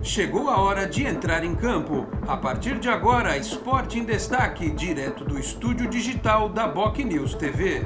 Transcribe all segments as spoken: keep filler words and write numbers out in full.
Chegou a hora de entrar em campo. A partir de agora, Esporte em Destaque, direto do estúdio digital da BocNews T V.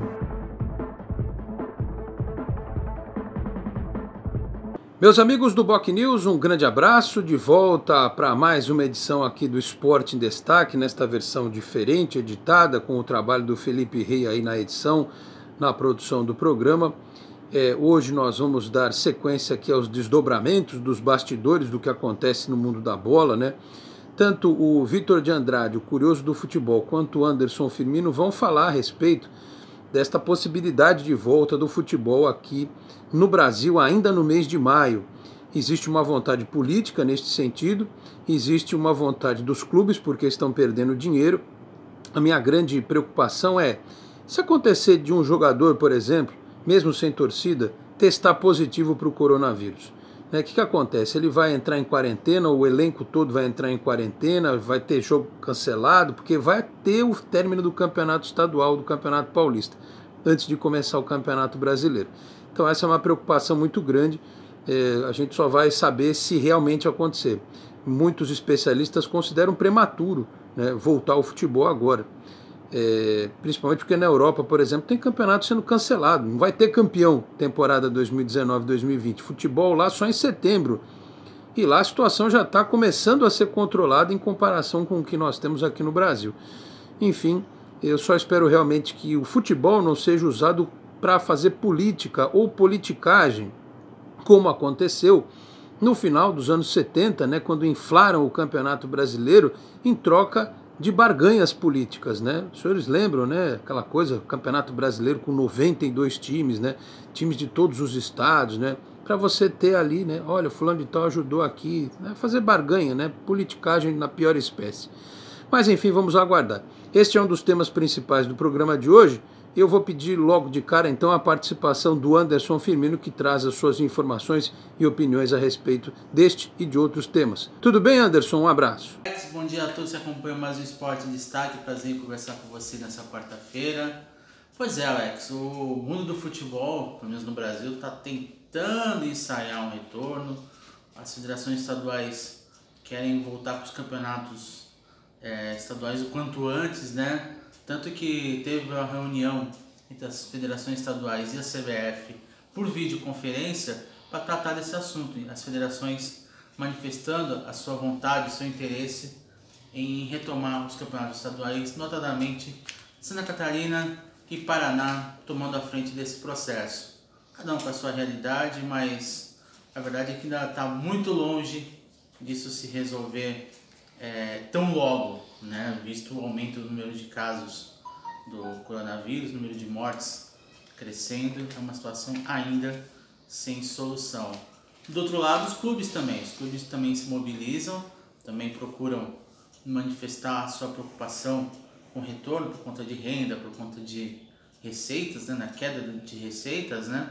Meus amigos do BocNews, um grande abraço, de volta para mais uma edição aqui do Esporte em Destaque, nesta versão diferente, editada, com o trabalho do Felipe Rey aí na edição, na produção do programa. É, hoje nós vamos dar sequência aqui aos desdobramentos dos bastidores do que acontece no mundo da bola, né? Tanto o Vitor de Andrade, o curioso do futebol, quanto o Anderson Firmino vão falar a respeito desta possibilidade de volta do futebol aqui no Brasil ainda no mês de maio. Existe uma vontade política neste sentido, existe uma vontade dos clubes porque estão perdendo dinheiro. A minha grande preocupação é, se acontecer de um jogador, por exemplo, mesmo sem torcida, testar positivo para o coronavírus. O né, que, que acontece? Ele vai entrar em quarentena, o elenco todo vai entrar em quarentena, vai ter jogo cancelado, porque vai ter o término do campeonato estadual, do campeonato paulista, antes de começar o campeonato brasileiro. Então essa é uma preocupação muito grande, é, a gente só vai saber se realmente acontecer. Muitos especialistas consideram prematuro, né, voltar ao futebol agora. É, principalmente porque na Europa, por exemplo, tem campeonato sendo cancelado, não vai ter campeão temporada dois mil e dezenove dois mil e vinte, futebol lá só em setembro, e lá a situação já está começando a ser controlada em comparação com o que nós temos aqui no Brasil. Enfim, eu só espero realmente que o futebol não seja usado para fazer política ou politicagem, como aconteceu no final dos anos setenta, né, quando inflaram o Campeonato Brasileiro em troca de barganhas políticas, né? Os senhores lembram, né? Aquela coisa, Campeonato Brasileiro com noventa e dois times, né? Times de todos os estados, né? Para você ter ali, né? Olha, fulano de tal ajudou aqui, né? Fazer barganha, né? Politicagem na pior espécie. Mas enfim, vamos aguardar. Este é um dos temas principais do programa de hoje. Eu vou pedir logo de cara, então, a participação do Anderson Firmino, que traz as suas informações e opiniões a respeito deste e de outros temas. Tudo bem, Anderson? Um abraço. Alex, bom dia a todos que acompanham mais o Esporte em Destaque. Prazer em conversar com você nessa quarta-feira. Pois é, Alex, o mundo do futebol, pelo menos no Brasil, está tentando ensaiar um retorno. As federações estaduais querem voltar para os campeonatos é, estaduais o quanto antes, né? Tanto que teve uma reunião entre as federações estaduais e a C B F por videoconferência para tratar desse assunto. As federações manifestando a sua vontade, o seu interesse em retomar os campeonatos estaduais, notadamente Santa Catarina e Paraná tomando a frente desse processo. Cada um com a sua realidade, mas a verdade é que ainda está muito longe disso se resolver é, tão logo, né? Visto o aumento do número de casos do coronavírus, o número de mortes crescendo, é uma situação ainda sem solução. Do outro lado, os clubes também, os clubes também se mobilizam, também procuram manifestar a sua preocupação com o retorno por conta de renda, por conta de receitas, né? Na queda de receitas, né?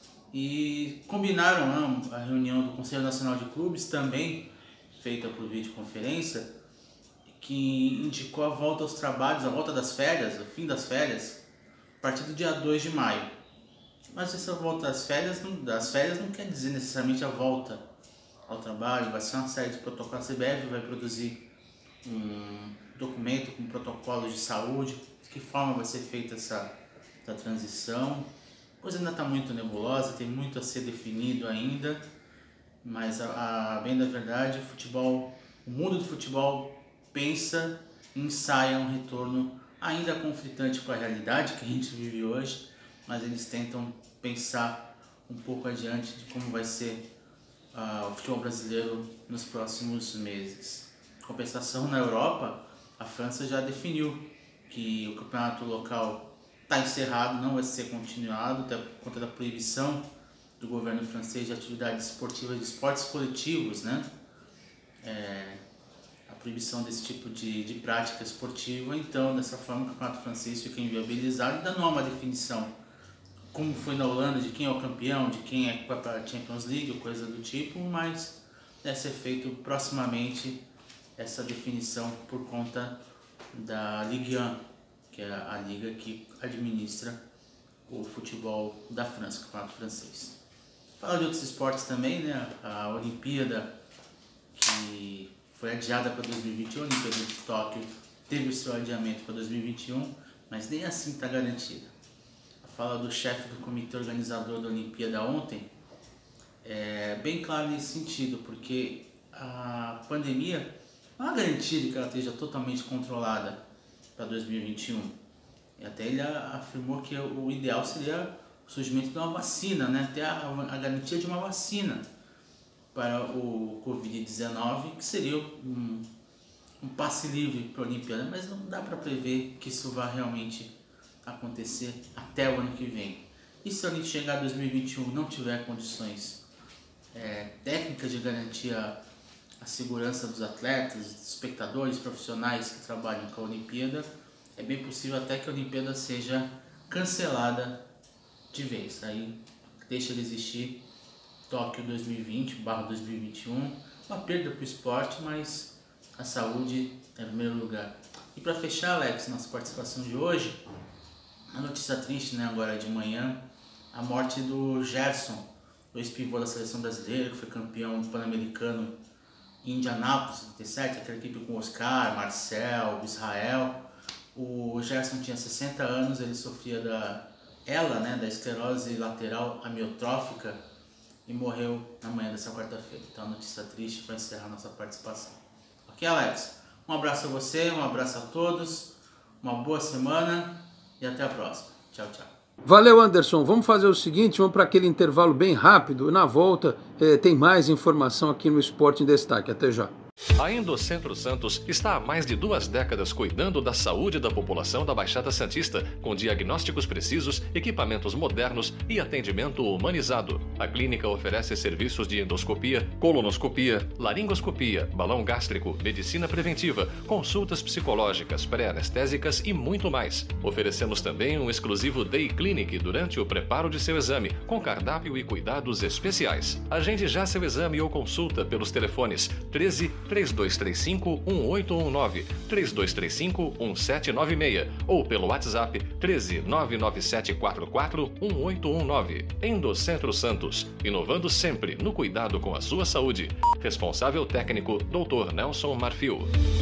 E combinaram, né, a reunião do Conselho Nacional de Clubes, também feita por videoconferência, que indicou a volta aos trabalhos, a volta das férias, o fim das férias, a partir do dia dois de maio. Mas essa volta das férias, não, das férias não quer dizer necessariamente a volta ao trabalho, vai ser uma série de protocolos. A C B F vai produzir um documento com protocolos de saúde, de que forma vai ser feita essa, essa transição. A coisa ainda está muito nebulosa, tem muito a ser definido ainda, mas a, a bem da verdade, o futebol, o mundo do futebol pensa, ensaia um retorno ainda conflitante com a realidade que a gente vive hoje, mas eles tentam pensar um pouco adiante de como vai ser uh, o futebol brasileiro nos próximos meses. Em compensação, na Europa, a França já definiu que o campeonato local está encerrado, não vai ser continuado, até por conta da proibição do governo francês de atividades esportivas, de esportes coletivos, né? É, a proibição desse tipo de, de prática esportiva. Então, dessa forma, o campeonato francês fica inviabilizado, ainda não há uma definição, como foi na Holanda, de quem é o campeão, de quem é para a Champions League, ou coisa do tipo, mas deve ser feito proximamente essa definição por conta da Ligue um, que é a liga que administra o futebol da França, o campeonato francês. Falar de outros esportes também, né? A Olimpíada que foi adiada para dois mil e vinte e um, a Olimpíada de Tóquio teve o seu adiamento para dois mil e vinte e um, mas nem assim está garantida. A fala do chefe do comitê organizador da Olimpíada ontem é bem clara nesse sentido, porque a pandemia não há garantia de que ela esteja totalmente controlada para dois mil e vinte e um. E até ele afirmou que o ideal seria o surgimento de uma vacina, né? Ter a, a garantia de uma vacina para o covid dezenove, que seria um, um passe livre para a Olimpíada, mas não dá para prever que isso vá realmente acontecer até o ano que vem. E se a gente chegar a dois mil e vinte e um não tiver condições é, técnicas de garantir a, a segurança dos atletas, dos espectadores, profissionais que trabalham com a Olimpíada, é bem possível até que a Olimpíada seja cancelada de vez. Aí deixa de existir Tóquio dois mil e vinte barra dois mil e vinte e um, uma perda para o esporte, mas a saúde é em primeiro lugar. E para fechar, Alex, nossa participação de hoje, a notícia triste, né, agora de manhã, a morte do Gerson, o ex-pivô da seleção brasileira, que foi campeão pan-americano em Indianápolis, setenta e sete, aquela equipe com Oscar, Marcel, Israel. O Gerson tinha sessenta anos, ele sofria da ela, né, da esclerose lateral amiotrófica e morreu na manhã dessa quarta-feira. Então, notícia triste para encerrar nossa participação. Ok, Alex? Um abraço a você, um abraço a todos, uma boa semana e até a próxima. Tchau, tchau. Valeu, Anderson. Vamos fazer o seguinte, vamos para aquele intervalo bem rápido. Na volta eh, tem mais informação aqui no Esporte em Destaque. Até já. A Endocentro Santos está há mais de duas décadas cuidando da saúde da população da Baixada Santista, com diagnósticos precisos, equipamentos modernos e atendimento humanizado. A clínica oferece serviços de endoscopia, colonoscopia, laringoscopia, balão gástrico, medicina preventiva, consultas psicológicas, pré-anestésicas e muito mais. Oferecemos também um exclusivo Day Clinic durante o preparo de seu exame, com cardápio e cuidados especiais. Agende já seu exame ou consulta pelos telefones treze, três dois três cinco, um oito um nove, três dois três cinco, um sete nove seis ou pelo WhatsApp treze, nove nove sete quatro quatro, um oito um nove. Endocentro Santos, inovando sempre no cuidado com a sua saúde. Responsável técnico, doutor Nelson Marfil.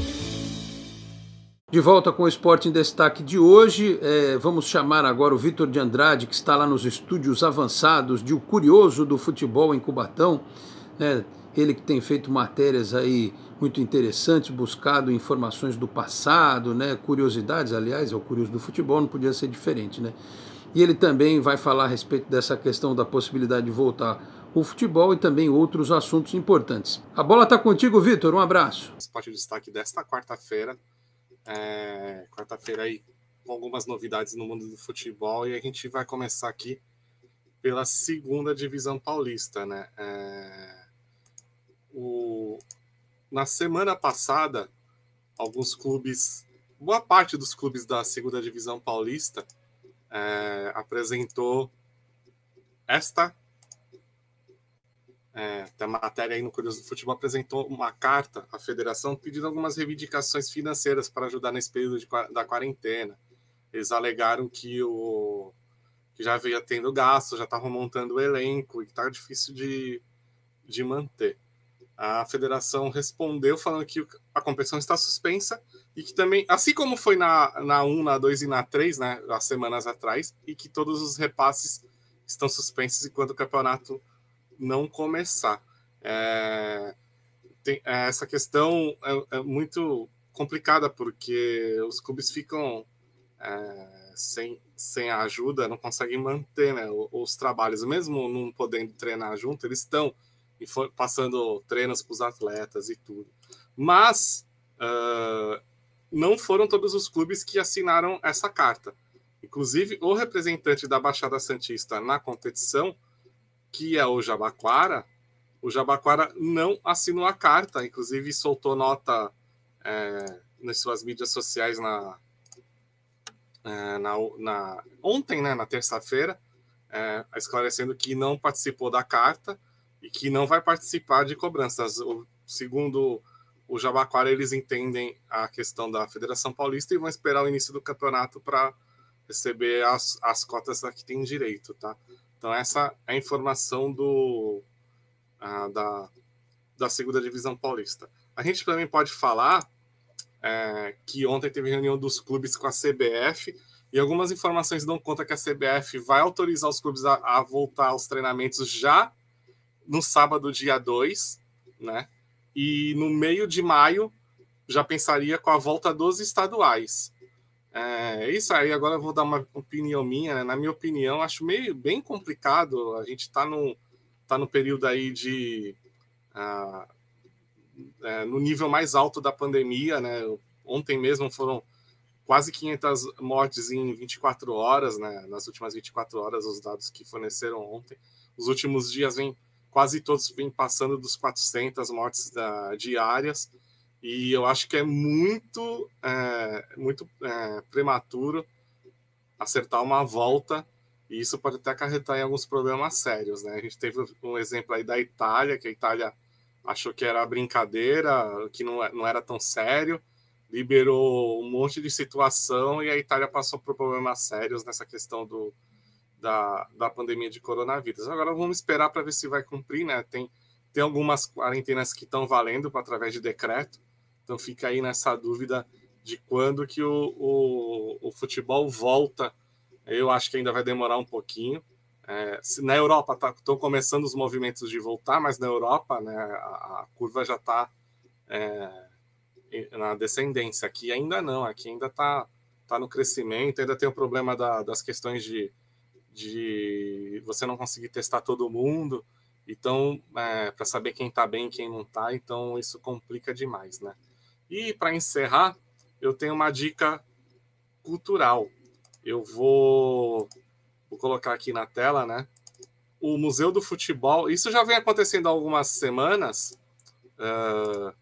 De volta com o Esporte em Destaque de hoje, é, vamos chamar agora o Vitor de Andrade, que está lá nos estúdios avançados de O Curioso do Futebol em Cubatão, né? Ele que tem feito matérias aí muito interessantes, buscado informações do passado, né? Curiosidades, aliás, é o Curioso do Futebol, não podia ser diferente, né? E ele também vai falar a respeito dessa questão da possibilidade de voltar o futebol e também outros assuntos importantes. A bola está contigo, Vitor, um abraço. Esporte de Destaque desta quarta-feira, é, quarta-feira aí com algumas novidades no mundo do futebol, e a gente vai começar aqui pela segunda divisão paulista, né? É... O... Na semana passada, alguns clubes, boa parte dos clubes da segunda divisão paulista é, apresentou esta é, a matéria aí no Curioso do Futebol apresentou uma carta à federação pedindo algumas reivindicações financeiras para ajudar nesse período de, da quarentena. Eles alegaram que, o, que já veio tendo gasto, já estavam montando o elenco e que está difícil de, de manter. A federação respondeu falando que a competição está suspensa e que também, assim como foi na, na um, na dois e na três, né, há semanas atrás, e que todos os repasses estão suspensos enquanto o campeonato não começar. É, tem, essa questão é, é muito complicada porque os clubes ficam é, sem, sem a ajuda, não conseguem manter, né, os, os trabalhos. Mesmo não podendo treinar junto, eles estão e for passando treinos para os atletas e tudo. Mas uh, não foram todos os clubes que assinaram essa carta. Inclusive, o representante da Baixada Santista na competição, que é o Jabaquara, o Jabaquara não assinou a carta, inclusive soltou nota é, nas suas mídias sociais na, é, na, na, ontem, né, na terça-feira, é, esclarecendo que não participou da carta e que não vai participar de cobranças. O, segundo o Jabaquara, eles entendem a questão da Federação Paulista e vão esperar o início do campeonato para receber as, as cotas a que tem direito, tá? Então essa é a informação do, a, da, da segunda divisão paulista. A gente também pode falar é, que ontem teve reunião dos clubes com a C B F e algumas informações dão conta que a C B F vai autorizar os clubes a, a voltar aos treinamentos já no sábado, dia dois, né? E no meio de maio já pensaria com a volta dos estaduais. É isso aí, agora eu vou dar uma opinião minha, né? Na minha opinião, acho meio bem complicado. A gente está no, tá no período aí de... Uh, é, no nível mais alto da pandemia, né? Ontem mesmo foram quase quinhentas mortes em vinte e quatro horas, né? Nas últimas vinte e quatro horas, os dados que forneceram ontem. Os últimos dias, vem, quase todos vêm passando dos quatrocentas mortes da, diárias. E eu acho que é muito, é, muito é, prematuro acertar uma volta, e isso pode até acarretar em alguns problemas sérios, né? A gente teve um exemplo aí da Itália, que a Itália achou que era brincadeira, que não, não era tão sério, liberou um monte de situação e a Itália passou por problemas sérios nessa questão do, da, da pandemia de coronavírus. Agora vamos esperar para ver se vai cumprir, né? Tem, tem algumas quarentenas que estão valendo através de decreto. Então fica aí nessa dúvida de quando que o, o, o futebol volta. Eu acho que ainda vai demorar um pouquinho. É, na Europa estão tá, começando os movimentos de voltar, mas na Europa, né, a, a curva já está é, na descendência. Aqui ainda não, aqui ainda está tá no crescimento, ainda tem o problema da, das questões de, de você não conseguir testar todo mundo. Então, é, para saber quem está bem e quem não está, então isso complica demais, né? E para encerrar, eu tenho uma dica cultural. Eu vou, vou colocar aqui na tela, né? O Museu do Futebol. Isso já vem acontecendo há algumas semanas, uh,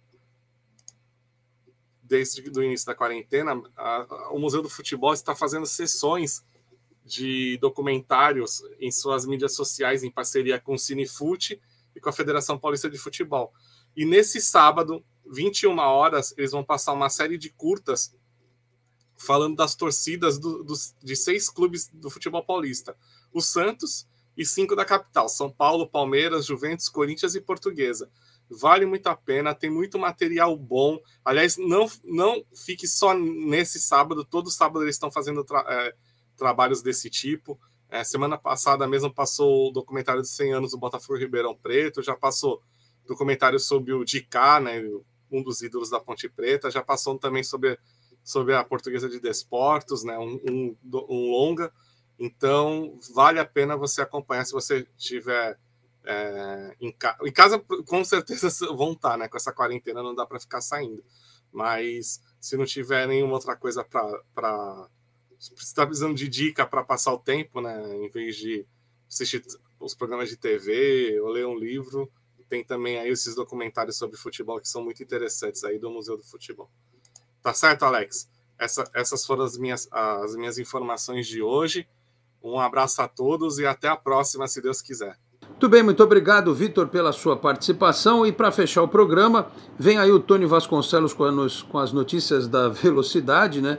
desde o início da quarentena. A, a, o Museu do Futebol está fazendo sessões de documentários em suas mídias sociais, em parceria com o Cinefute e com a Federação Paulista de Futebol. E nesse sábado, vinte e uma horas, eles vão passar uma série de curtas falando das torcidas do, dos, de seis clubes do futebol paulista. O Santos e cinco da capital. São Paulo, Palmeiras, Juventus, Corinthians e Portuguesa. Vale muito a pena, tem muito material bom. Aliás, não, não fique só nesse sábado. Todo sábado eles estão fazendo tra é, trabalhos desse tipo. É, semana passada mesmo passou o documentário de cem anos do Botafogo Ribeirão Preto, já passou documentário sobre o Dicá, né, um dos ídolos da Ponte Preta, já passou também sobre, sobre a Portuguesa de Desportos, né, um, um, um longa. Então, vale a pena você acompanhar se você estiver é, em, ca em casa. Com certeza vão estar, né? Com essa quarentena não dá para ficar saindo. Mas se não tiver nenhuma outra coisa para... Se você está precisando de dica para passar o tempo, né? Em vez de assistir os programas de T V ou ler um livro, tem também aí esses documentários sobre futebol que são muito interessantes aí do Museu do Futebol. Tá certo, Alex? Essa, essas foram as minhas, as minhas informações de hoje. Um abraço a todos e até a próxima, se Deus quiser. Muito bem, muito obrigado, Vitor, pela sua participação. E para fechar o programa, vem aí o Tony Vasconcelos com, a, com as notícias da velocidade, né?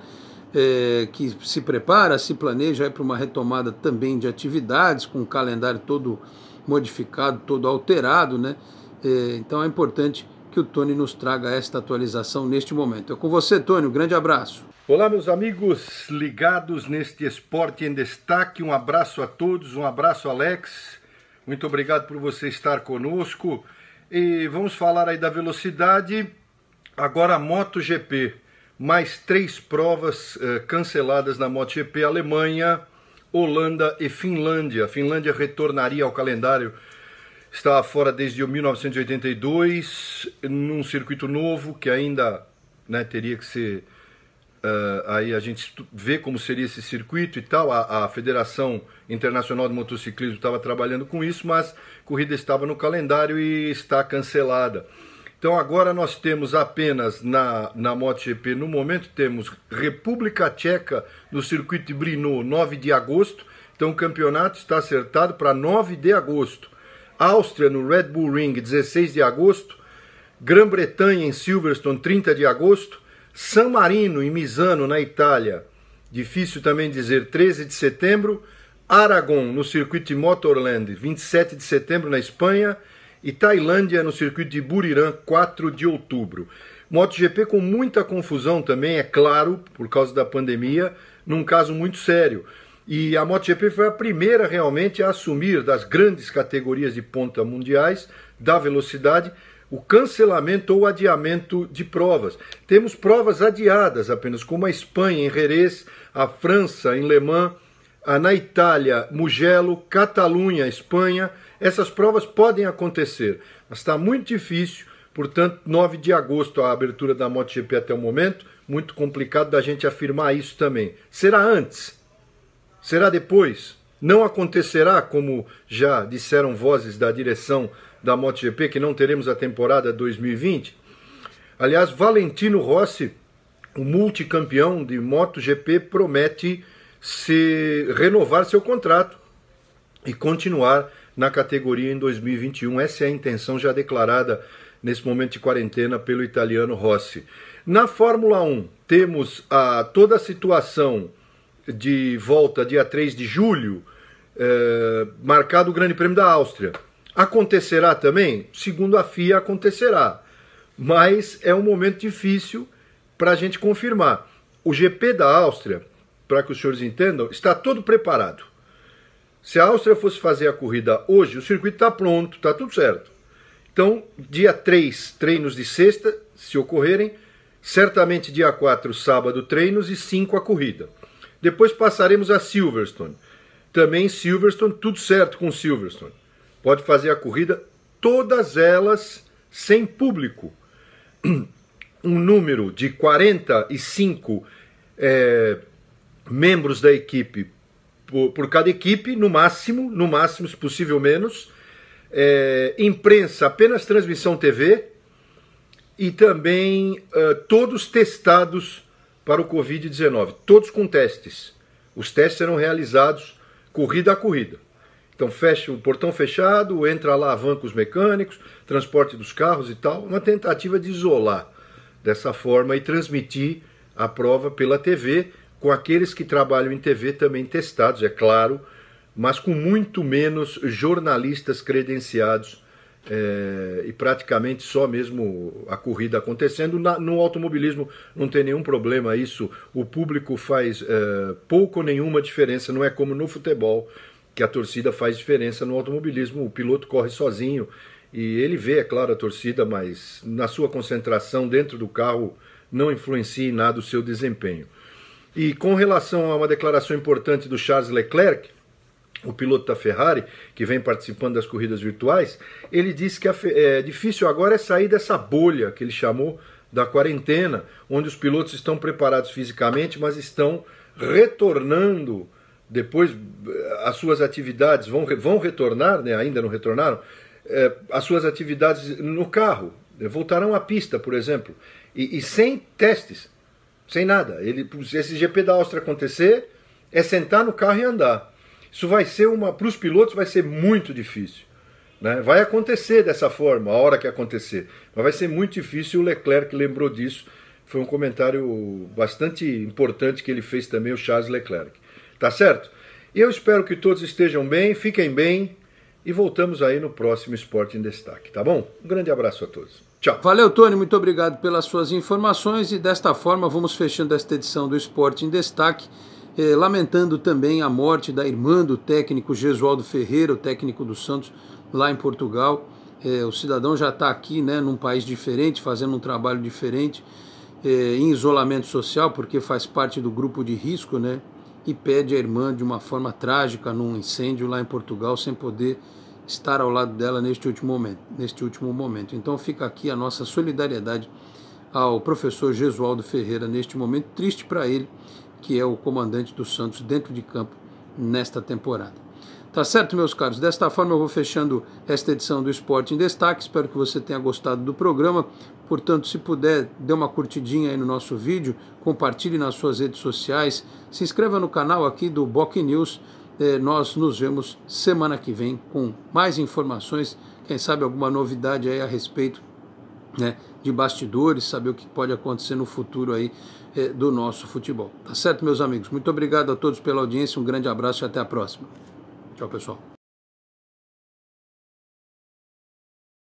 É, que se prepara, se planeja para uma retomada também de atividades, com o calendário todo modificado, todo alterado, né? É, então é importante que o Tony nos traga esta atualização neste momento. É com você, Tony, um grande abraço. Olá, meus amigos ligados neste Esporte em Destaque, um abraço a todos, um abraço, Alex, muito obrigado por você estar conosco. E vamos falar aí da velocidade, agora a MotoGP, mais três provas eh, canceladas na MotoGP, Alemanha, Holanda e Finlândia. A Finlândia retornaria ao calendário, estava fora desde mil novecentos e oitenta e dois, num circuito novo que ainda, né, teria que ser... Uh, aí a gente vê como seria esse circuito e tal. A, a Federação Internacional de Motociclismo estava trabalhando com isso, mas a corrida estava no calendário e está cancelada. Então agora nós temos apenas na, na MotoGP, no momento temos República Tcheca no circuito de Brno, nove de agosto. Então o campeonato está acertado para nove de agosto. Áustria no Red Bull Ring, dezesseis de agosto. Grã-Bretanha em Silverstone, trinta de agosto. San Marino, em Misano, na Itália, difícil também dizer, treze de setembro. Aragon, no circuito de Motorland, vinte e sete de setembro, na Espanha. e Tailândia no circuito de Buriram, quatro de outubro. MotoGP com muita confusão também, é claro, por causa da pandemia, num caso muito sério. E a MotoGP foi a primeira realmente a assumir das grandes categorias de ponta mundiais da velocidade o cancelamento ou adiamento de provas. Temos provas adiadas apenas, como a Espanha em Jerez, a França em Le Mans, a, na Itália, Mugello, Catalunha, Espanha. Essas provas podem acontecer, mas está muito difícil. Portanto, nove de agosto a abertura da MotoGP até o momento, muito complicado da gente afirmar isso também. Será antes? Será depois? Não acontecerá, como já disseram vozes da direção da MotoGP, que não teremos a temporada dois mil e vinte? Aliás, Valentino Rossi, o multicampeão de MotoGP, promete se renovar seu contrato e continuar na categoria em dois mil e vinte e um. Essa é a intenção já declarada nesse momento de quarentena pelo italiano Rossi. Na Fórmula um, temos a, toda a situação de volta dia três de julho, eh, marcado o Grande Prêmio da Áustria. Acontecerá também? Segundo a F I A, acontecerá. Mas é um momento difícil para a gente confirmar. O G P da Áustria, para que os senhores entendam, está todo preparado. Se a Áustria fosse fazer a corrida hoje, o circuito está pronto, está tudo certo. Então, dia três, treinos de sexta, se ocorrerem. Certamente dia quatro, sábado, treinos e cinco a corrida. Depois passaremos a Silverstone. Também Silverstone, tudo certo com Silverstone. Pode fazer a corrida, todas elas sem público. Um número de quarenta e cinco é, membros da equipe por, por cada equipe, no máximo, no máximo, se possível menos. É, imprensa, apenas transmissão T V. E também uh, todos testados para o covid dezenove. Todos com testes. Os testes serão realizados corrida a corrida. Então fecha o portão fechado, entra lá a van com os mecânicos, transporte dos carros e tal. Uma tentativa de isolar dessa forma e transmitir a prova pela T V, com aqueles que trabalham em T V também testados, é claro, mas com muito menos jornalistas credenciados é, e praticamente só mesmo a corrida acontecendo. Na, no automobilismo não tem nenhum problema isso, o público faz é, pouco ou nenhuma diferença, não é como no futebol, que a torcida faz diferença. No automobilismo o piloto corre sozinho e ele vê, é claro, a torcida, mas na sua concentração dentro do carro não influencia em nada o seu desempenho. E com relação a uma declaração importante do Charles Leclerc, o piloto da Ferrari, que vem participando das corridas virtuais, ele disse que é difícil agora é sair dessa bolha, que ele chamou, da quarentena, onde os pilotos estão preparados fisicamente, mas estão retornando depois as suas atividades, vão, vão retornar, né, ainda não retornaram, é, as suas atividades no carro, voltarão à pista, por exemplo, e, e sem testes, sem nada. Ele, esse G P da Áustria acontecer, é sentar no carro e andar. Isso vai ser uma, para os pilotos vai ser muito difícil, né? Vai acontecer dessa forma, a hora que acontecer, mas vai ser muito difícil. O Leclerc lembrou disso, foi um comentário bastante importante que ele fez também, o Charles Leclerc. Tá certo? E eu espero que todos estejam bem, fiquem bem e voltamos aí no próximo Esporte em Destaque, tá bom? Um grande abraço a todos. Tchau. Valeu, Tony, muito obrigado pelas suas informações e desta forma vamos fechando esta edição do Esporte em Destaque, eh, lamentando também a morte da irmã do técnico Gesualdo Ferreira, o técnico do Santos lá em Portugal. Eh, o cidadão já está aqui, né, num país diferente, fazendo um trabalho diferente, eh, em isolamento social, porque faz parte do grupo de risco, né, e pede a irmã de uma forma trágica num incêndio lá em Portugal, sem poder estar ao lado dela neste último momento. Neste último momento. Então fica aqui a nossa solidariedade ao professor Gesualdo Ferreira neste momento, triste para ele, que é o comandante do Santos dentro de campo nesta temporada. Tá certo, meus caros? Desta forma eu vou fechando esta edição do Esporte em Destaque. Espero que você tenha gostado do programa. Portanto, se puder, dê uma curtidinha aí no nosso vídeo, compartilhe nas suas redes sociais, se inscreva no canal aqui do Boc News. Eh, nós nos vemos semana que vem com mais informações, quem sabe alguma novidade aí a respeito, né, de bastidores, saber o que pode acontecer no futuro aí eh, do nosso futebol. Tá certo, meus amigos? Muito obrigado a todos pela audiência, um grande abraço e até a próxima. Tchau, pessoal.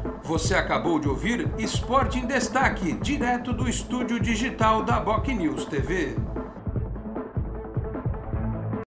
Você acabou de ouvir Esporte em Destaque, direto do estúdio digital da Boc News T V.